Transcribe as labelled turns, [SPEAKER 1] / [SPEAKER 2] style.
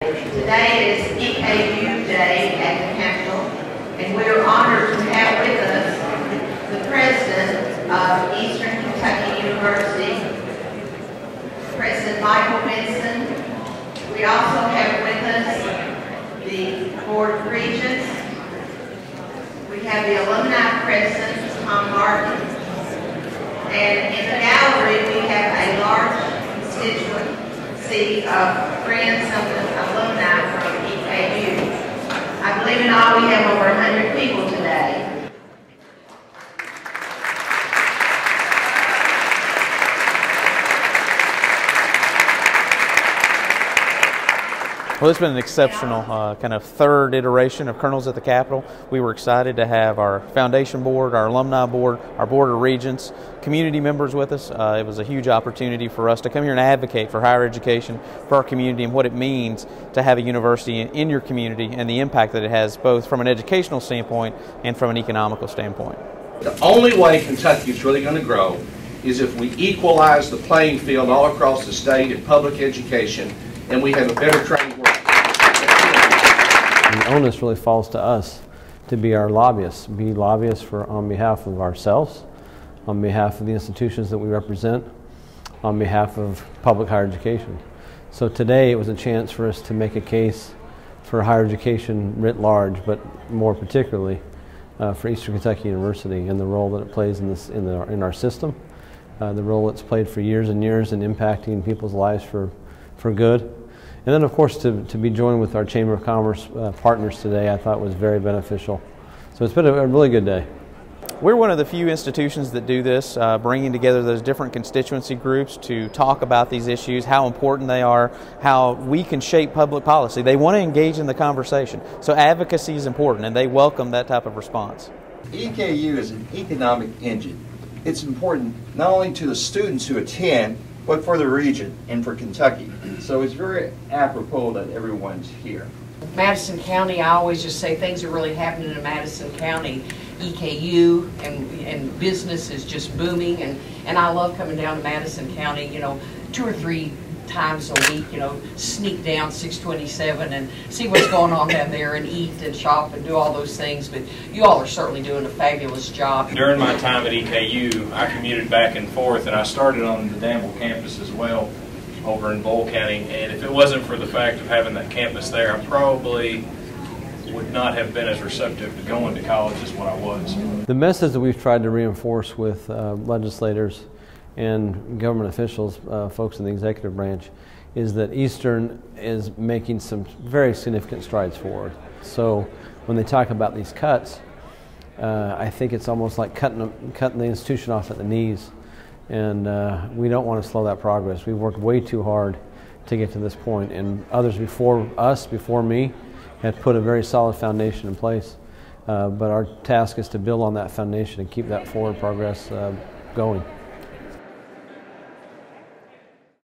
[SPEAKER 1] Today is EKU Day at the Capitol, and we are honored to have with us the President of Eastern Kentucky University, President Michael Winston. We also have with us the Board of Regents. We have the Alumni President, Tom Martin. And in the gallery, we have a large constituency of friends of the alumni from EKU. I believe in all we have over 100 people today.
[SPEAKER 2] Well, it's been an exceptional kind of third iteration of Colonels at the Capitol. We were excited to have our foundation board, our alumni board, our board of regents, community members with us. It was a huge opportunity for us to come here and advocate for higher education for our community and what it means to have a university in your community and the impact that it has both from an educational standpoint and from an economical standpoint.
[SPEAKER 3] The only way Kentucky is really going to grow is if we equalize the playing field all across the state in public education and we have a better training workforce.
[SPEAKER 4] The onus really falls to us to be our lobbyists, on behalf of ourselves, on behalf of the institutions that we represent, on behalf of public higher education. So today it was a chance for us to make a case for higher education writ large, but more particularly for Eastern Kentucky University and the role that it plays in our system, the role it's played for years and years in impacting people's lives for good. And then, of course, to be joined with our Chamber of Commerce partners today, I thought was very beneficial. So it's been a really good day.
[SPEAKER 2] We're one of the few institutions that do this, bringing together those different constituency groups to talk about these issues, how important they are, how we can shape public policy. They want to engage in the conversation. So advocacy is important, and they welcome that type of response.
[SPEAKER 5] EKU is an economic engine. It's important not only to the students who attend, but for the region and for Kentucky. So it's very apropos that everyone's here.
[SPEAKER 6] Madison County, I always just say things are really happening in Madison County. EKU and business is just booming, and I love coming down to Madison County, 2 or 3 times a week, sneak down 627 and see what's going on down there and eat and shop and do all those things. But you all are certainly doing a fabulous job.
[SPEAKER 7] During my time at EKU, I commuted back and forth, and I started on the Danville campus as well over in Boyle County. And if it wasn't for the fact of having that campus there, I probably would not have been as receptive to going to college as what I was.
[SPEAKER 4] The message that we've tried to reinforce with legislators and government officials, folks in the executive branch, is that Eastern is making some very significant strides forward. So when they talk about these cuts, I think it's almost like cutting the institution off at the knees, and we don't want to slow that progress. We've worked way too hard to get to this point, and others before us, before me, had put a very solid foundation in place. But our task is to build on that foundation and keep that forward progress going.